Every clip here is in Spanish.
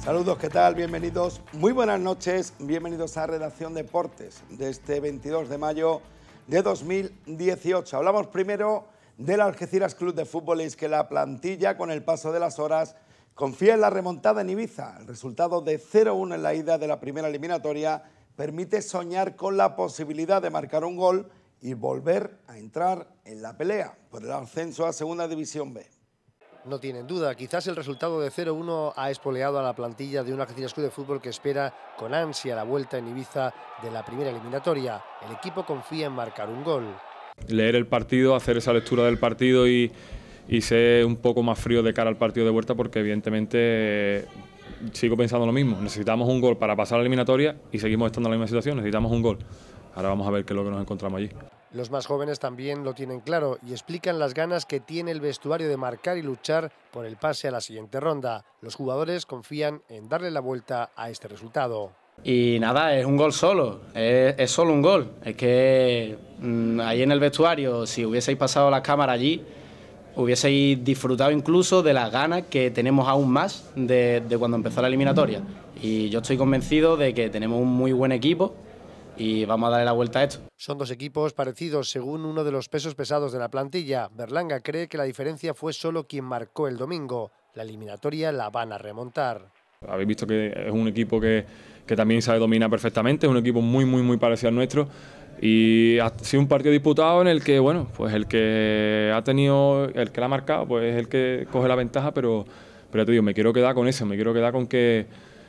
Saludos, ¿qué tal? Bienvenidos, muy buenas noches, bienvenidos a Redacción Deportes de este 22 de mayo de 2018. Hablamos primero del Algeciras Club de Fútbol y es que la plantilla, con el paso de las horas, confía en la remontada en Ibiza. El resultado de 0-1 en la ida de la primera eliminatoria permite soñar con la posibilidad de marcar un gol y volver a entrar en la pelea por el ascenso a Segunda División B. No tienen duda, quizás el resultado de 0-1 ha espoleado a la plantilla de un Algeciras Club de Fútbol que espera con ansia la vuelta en Ibiza de la primera eliminatoria. El equipo confía en marcar un gol. Leer el partido, hacer esa lectura del partido y ser un poco más frío de cara al partido de vuelta, porque evidentemente sigo pensando lo mismo. Necesitamos un gol para pasar a la eliminatoria y seguimos estando en la misma situación, necesitamos un gol. Ahora vamos a ver qué es lo que nos encontramos allí. Los más jóvenes también lo tienen claro y explican las ganas que tiene el vestuario de marcar y luchar por el pase a la siguiente ronda. Los jugadores confían en darle la vuelta a este resultado. Y nada, es un gol solo, es solo un gol. Es que ahí en el vestuario, si hubieseis pasado las cámaras allí, hubieseis disfrutado incluso de las ganas que tenemos aún más de cuando empezó la eliminatoria. Y yo estoy convencido de que tenemos un muy buen equipo y vamos a darle la vuelta a esto. Son dos equipos parecidos según uno de los pesos pesados de la plantilla. Berlanga cree que la diferencia fue solo quien marcó el domingo. La eliminatoria la van a remontar. Habéis visto que es un equipo que también sabe dominar perfectamente, es un equipo muy parecido al nuestro y ha sido un partido disputado en el que, bueno, pues el que la ha marcado, pues es el que coge la ventaja, pero ya te digo, me quiero quedar con eso, me quiero quedar con que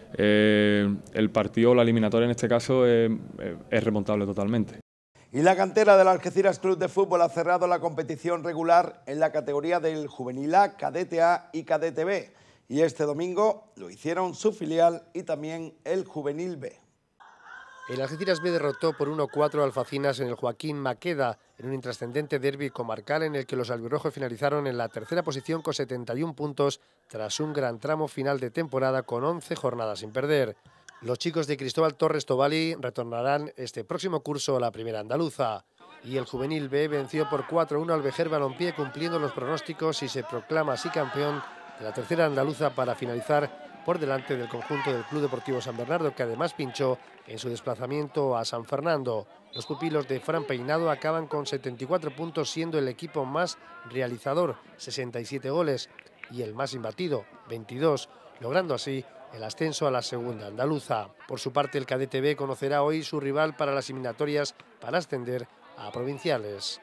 el partido, la eliminatoria en este caso, es remontable totalmente. Y la cantera del Algeciras Club de Fútbol ha cerrado la competición regular en la categoría del Juvenil A, Cadete A y Cadete B. Y este domingo lo hicieron su filial y también el Juvenil B. El Algeciras B derrotó por 1-4 al Facinas en el Joaquín Maqueda, en un intrascendente derbi comarcal en el que los albirrojos finalizaron en la tercera posición con 71 puntos tras un gran tramo final de temporada con 11 jornadas sin perder. Los chicos de Cristóbal Torres Tobali retornarán este próximo curso a la primera andaluza. Y el Juvenil B venció por 4-1 al Vejer Balompié, cumpliendo los pronósticos y se proclama así campeón de la tercera andaluza para finalizar por delante del conjunto del Club Deportivo San Bernardo, que además pinchó en su desplazamiento a San Fernando. Los pupilos de Fran Peinado acaban con 74 puntos, siendo el equipo más realizador, 67 goles, y el más imbatido, 22, logrando así el ascenso a la segunda andaluza. Por su parte, el Cadete B conocerá hoy su rival para las eliminatorias para ascender a provinciales.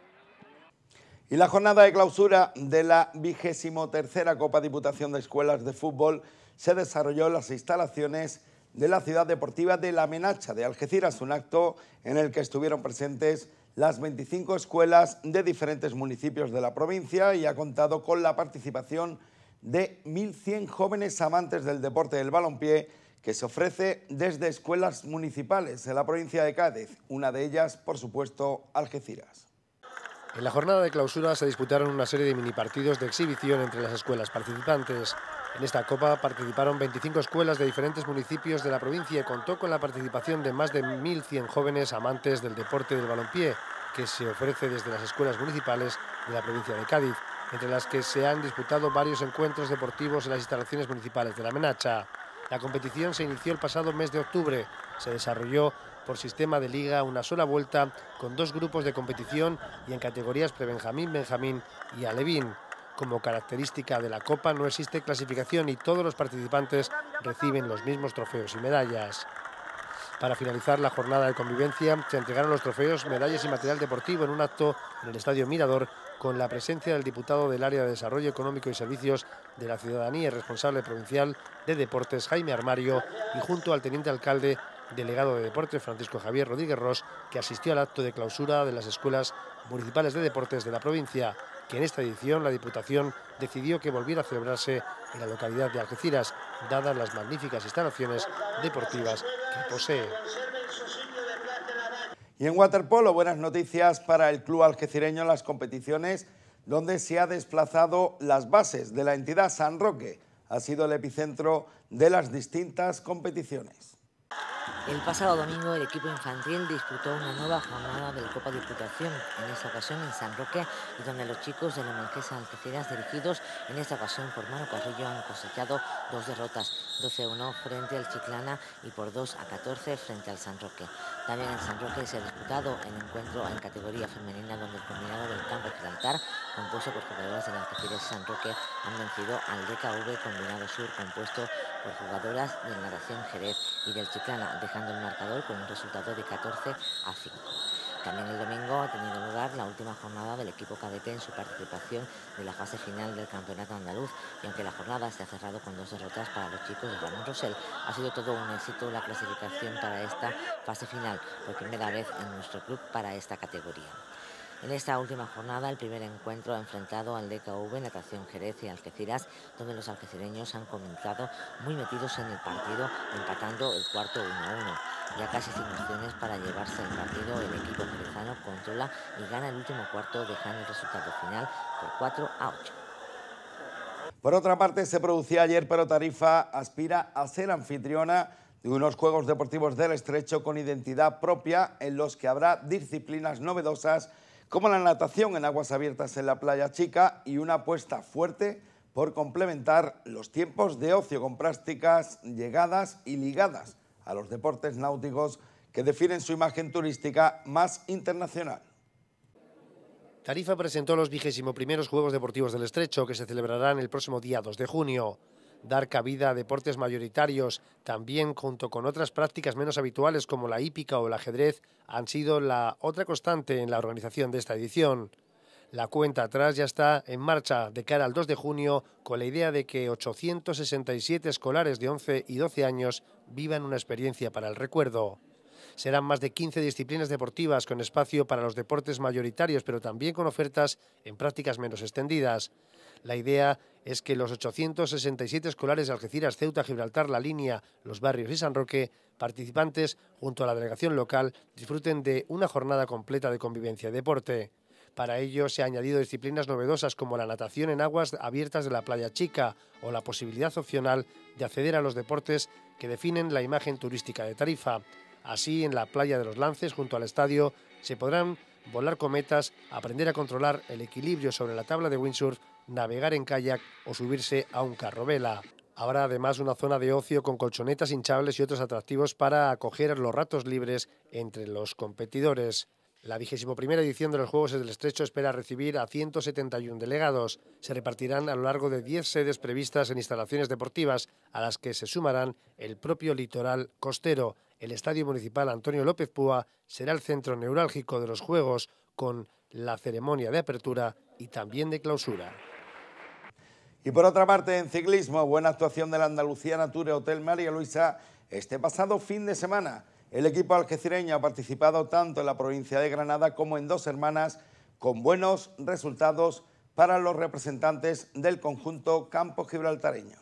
Y la jornada de clausura de la 23ª Copa Diputación de Escuelas de Fútbol se desarrolló en las instalaciones de la Ciudad Deportiva de La Menacha de Algeciras, un acto en el que estuvieron presentes las 25 escuelas de diferentes municipios de la provincia y ha contado con la participación de 1.100 jóvenes amantes del deporte del balompié que se ofrece desde escuelas municipales en la provincia de Cádiz, una de ellas, por supuesto, Algeciras. En la jornada de clausura se disputaron una serie de minipartidos de exhibición entre las escuelas participantes. En esta copa participaron 25 escuelas de diferentes municipios de la provincia y contó con la participación de más de 1.100 jóvenes amantes del deporte del balompié, que se ofrece desde las escuelas municipales de la provincia de Cádiz, entre las que se han disputado varios encuentros deportivos en las instalaciones municipales de La Menacha. La competición se inició el pasado mes de octubre, se desarrolló por sistema de liga una sola vuelta con 2 grupos de competición y en categorías prebenjamín, benjamín y alevín. Como característica de la Copa no existe clasificación y todos los participantes reciben los mismos trofeos y medallas. Para finalizar la jornada de convivencia se entregaron los trofeos, medallas y material deportivo en un acto en el Estadio Mirador con la presencia del diputado del Área de Desarrollo Económico y Servicios de la Ciudadanía y responsable provincial de Deportes, Jaime Armario, y junto al teniente alcalde delegado de Deportes, Francisco Javier Rodríguez Ros, que asistió al acto de clausura de las escuelas municipales de deportes de la provincia, que en esta edición la Diputación decidió que volviera a celebrarse en la localidad de Algeciras, dadas las magníficas instalaciones deportivas que posee. Y en waterpolo, buenas noticias para el club algecireño en las competiciones donde se ha desplazado las bases de la entidad. San Roque ha sido el epicentro de las distintas competiciones. El pasado domingo el equipo infantil disputó una nueva jornada del Copa Diputación, en esta ocasión en San Roque, y donde los chicos de la Marquesa Algeciras, dirigidos en esta ocasión por Manu Carrillo, han cosechado 2 derrotas, 12-1 frente al Chiclana y por 2-14 frente al San Roque. También en San Roque se ha disputado el encuentro en categoría femenina, donde el combinado del Campo Gibraltar, compuesto por jugadoras del Algeciras y San Roque, han vencido al DKV Combinado Sur, compuesto por jugadoras del Natación Jerez y del Chiclana, dejando el marcador con un resultado de 14-5. También el domingo ha tenido lugar la última jornada del equipo cadete en su participación de la fase final del campeonato andaluz, y aunque la jornada se ha cerrado con 2 derrotas para los chicos de Ramón Rosell, ha sido todo un éxito la clasificación para esta fase final, por primera vez en nuestro club para esta categoría. En esta última jornada, el primer encuentro ha enfrentado al DKV Natación Jerez y Algeciras, donde los algecireños han comenzado muy metidos en el partido, empatando el cuarto 1-1. Ya casi sin opciones para llevarse el partido, el equipo jerezano controla y gana el último cuarto, dejando el resultado final por 4-8. Por otra parte, se producía ayer, pero Tarifa aspira a ser anfitriona de unos Juegos Deportivos del Estrecho con identidad propia, en los que habrá disciplinas novedosas como la natación en aguas abiertas en la Playa Chica y una apuesta fuerte por complementar los tiempos de ocio con prácticas llegadas y ligadas a los deportes náuticos que definen su imagen turística más internacional. Tarifa presentó los 21º Juegos Deportivos del Estrecho, que se celebrarán el próximo día 2 de junio. Dar cabida a deportes mayoritarios, también junto con otras prácticas menos habituales como la hípica o el ajedrez, han sido la otra constante en la organización de esta edición. La cuenta atrás ya está en marcha de cara al 2 de junio, con la idea de que 867 escolares de 11 y 12 años vivan una experiencia para el recuerdo. Serán más de 15 disciplinas deportivas con espacio para los deportes mayoritarios, pero también con ofertas en prácticas menos extendidas. La idea es que los 867 escolares de Algeciras, Ceuta, Gibraltar, La Línea, Los Barrios y San Roque, participantes junto a la delegación local, disfruten de una jornada completa de convivencia y deporte. Para ello se han añadido disciplinas novedosas como la natación en aguas abiertas de la Playa Chica o la posibilidad opcional de acceder a los deportes que definen la imagen turística de Tarifa. Así, en la Playa de los Lances, junto al estadio, se podrán volar cometas, aprender a controlar el equilibrio sobre la tabla de windsurf, navegar en kayak o subirse a un carro-vela. Habrá además una zona de ocio con colchonetas hinchables y otros atractivos para acoger los ratos libres entre los competidores. La 21ª edición de los Juegos del Estrecho espera recibir a 171 delegados. Se repartirán a lo largo de 10 sedes previstas en instalaciones deportivas, a las que se sumarán el propio litoral costero. El Estadio Municipal Antonio López Púa será el centro neurálgico de los Juegos, con la ceremonia de apertura y también de clausura. Y por otra parte, en ciclismo, buena actuación de la Andalucía Nature Hotel María Luisa este pasado fin de semana. El equipo algecireño ha participado tanto en la provincia de Granada como en Dos Hermanas, con buenos resultados para los representantes del conjunto campo gibraltareño.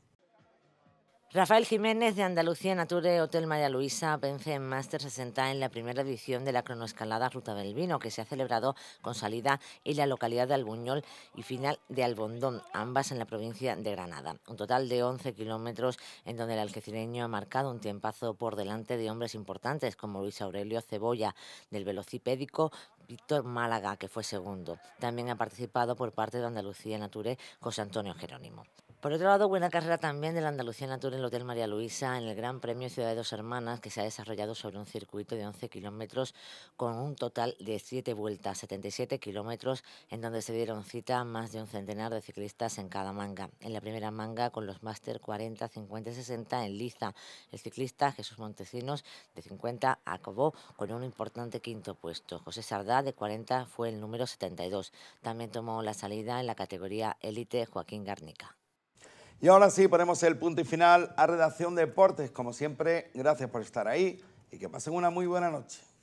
Rafael Jiménez de Andalucía Nature Hotel María Luisa vence en Máster 60 en la primera edición de la cronoescalada Ruta del Vino, que se ha celebrado con salida en la localidad de Albuñol y final de Albondón, ambas en la provincia de Granada. Un total de 11 kilómetros en donde el algecireño ha marcado un tiempazo por delante de hombres importantes como Luis Aurelio Cebolla del velocipédico, Víctor Málaga, que fue segundo. También ha participado por parte de Andalucía Nature José Antonio Jerónimo. Por otro lado, buena carrera también de la Andalucía Nature en el Hotel María Luisa en el Gran Premio Ciudad de Dos Hermanas, que se ha desarrollado sobre un circuito de 11 kilómetros con un total de 7 vueltas, 77 kilómetros, en donde se dieron cita más de un centenar de ciclistas en cada manga. En la primera manga, con los máster 40, 50 y 60 en liza, el ciclista Jesús Montesinos de 50 acabó con un importante quinto puesto. José Sardá de 40 fue el número 72. También tomó la salida en la categoría élite Joaquín Garnica. Y ahora sí, ponemos el punto y final a Redacción Deportes. Como siempre, gracias por estar ahí y que pasen una muy buena noche.